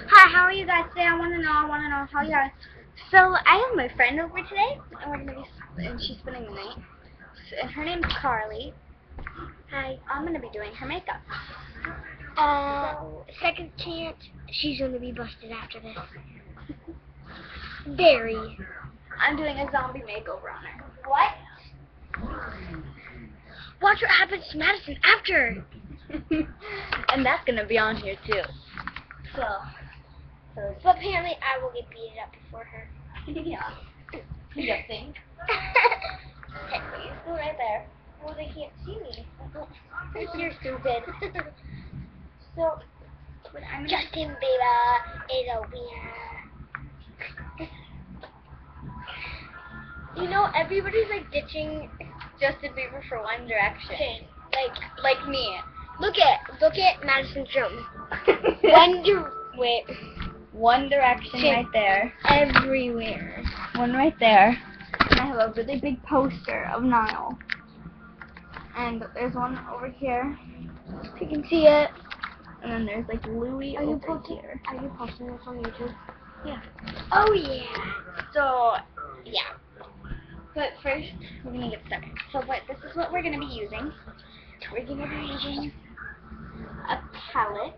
Hi, how are you guys today? I want to know how you guys. So I have my friend over today, and we're gonna be, and she's spending the night. And her name's Carly. Hi, I'm gonna be doing her makeup. Second chance, she's gonna be busted after this. Very. I'm doing a zombie makeover on her. What? Watch what happens to Madison after. And that's gonna be on here too. So But apparently I will get beat up before her. yeah. You think? Okay, please go right there. Well, they can't see me. You're stupid. So, what I'm gonna Justin Bieber is a winner. You know, everybody's like ditching Justin Bieber for One Direction. like me. Look at Madison Jones. One Direction right there. Everywhere. One right there. And I have a really big poster of Niall. And there's one over here. You can see it. And then there's like Louis over here. Are you posting this on YouTube? Yeah. Oh yeah. So, yeah. But first, we're gonna get started. So, this is what we're gonna be using. We're gonna be using a palette.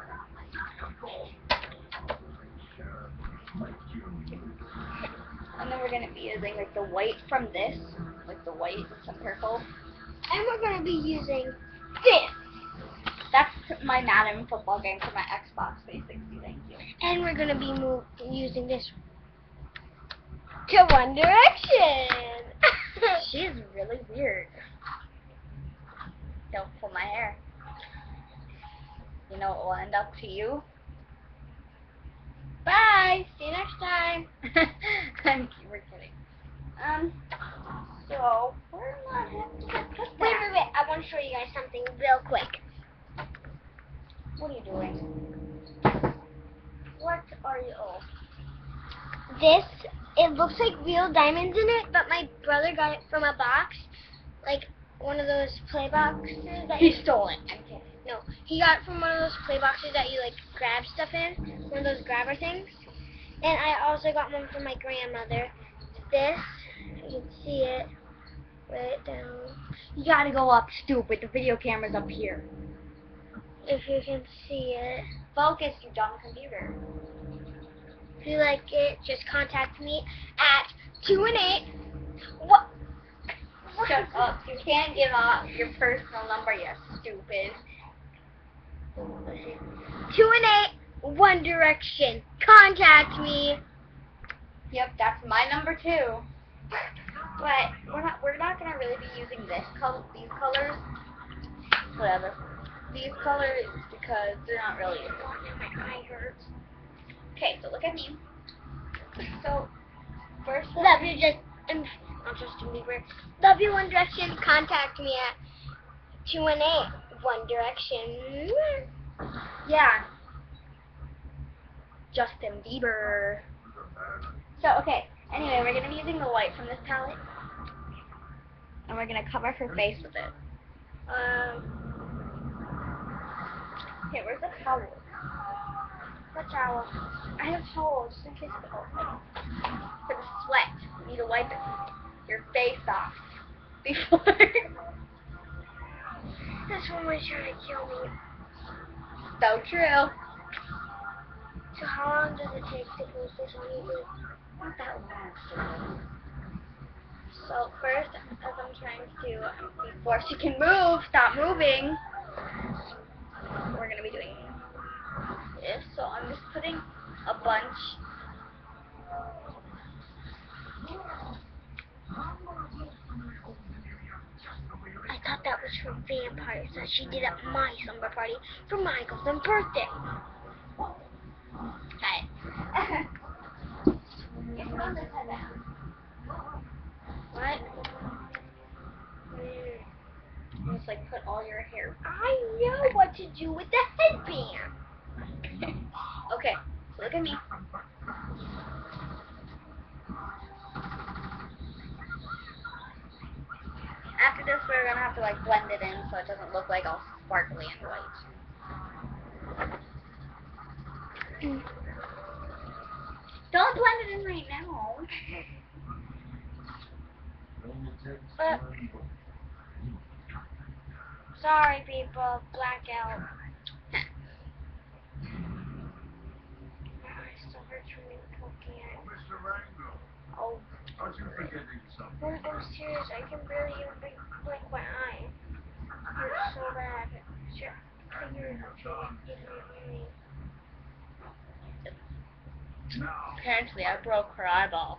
And then we're gonna be using like the white from this, like the white with some purple. And we're gonna be using this. That's my Madden football game for my Xbox 360. Thank you. And we're gonna be using this to One Direction. She's really weird. Don't pull my hair. You know it will end up to you. Bye. See you next time. Thank you. We're kidding. So we're not having to put Wait. that. I want to show you guys something real quick. What are you doing? What are you? Oh. This, it looks like real diamonds in it, but my brother got it from a box, like one of those play boxes that He stole it. I'm kidding. No, he got it from one of those play boxes that you like grab stuff in, one of those grabber things. And I also got one from my grandmother. This, you can see it right down. You gotta go up, stupid. The video camera's up here. If you can see it. Focus, you dumb computer. If you like it, just contact me at 218. What? Shut up. You can't give out your personal number, you stupid. 218 One Direction. Contact me. Yep, that's my number too. But we're not gonna really be using these colors. Whatever. These colors because they're not really. My eye hurts. Okay, so look at me. So first, Love you, not Justin Bieber. Love you, One Direction. Contact me at 218 One Direction. yeah, Justin Bieber. So okay. Anyway, we're gonna be using the white from this palette, and we're gonna cover her face with it. Okay, where's the towel? What towel? I have a towel just in case of for the sweat. You need to wipe your face off before. This one was trying to kill me. So true. So how long does it take to post this on YouTube? Not that long. So first, as I'm trying to, before she can move, stop moving, we're gonna be doing this. So I'm just putting a bunch. I thought that was for vampires that she did at my slumber party for my golden birthday. Okay. Get on this headband. What? Just like put all your hair. I know what to do with the headband. Okay, so look at me. After this, we're gonna have to like blend it in so it doesn't look like all sparkly and white. right now. Sorry, people. Blackout. My eye still hurts from me poking it. Oh. Mom, I'm serious. I can barely even blink my eye. It hurts so bad. Sure. Finger actually. Apparently, I broke her eyeball.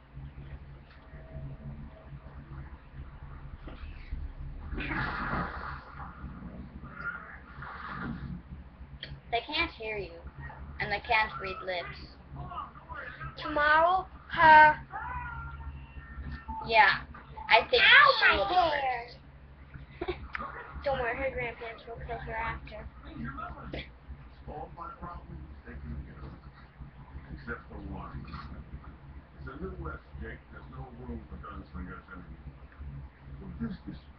They can't hear you, and they can't read lips. Tomorrow, her. Yeah, I think Ow, she will my be hair! first. Don't worry, her grandparents will kill her after. All my property is taken care of, except for one. It's a little less, Jake. There's no room for gunslingers anymore. What is this?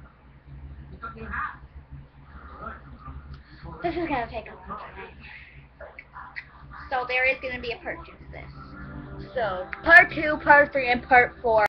This is going to take a long time. So there is going to be a part 2 to this. So, part 2, part 3, and part 4.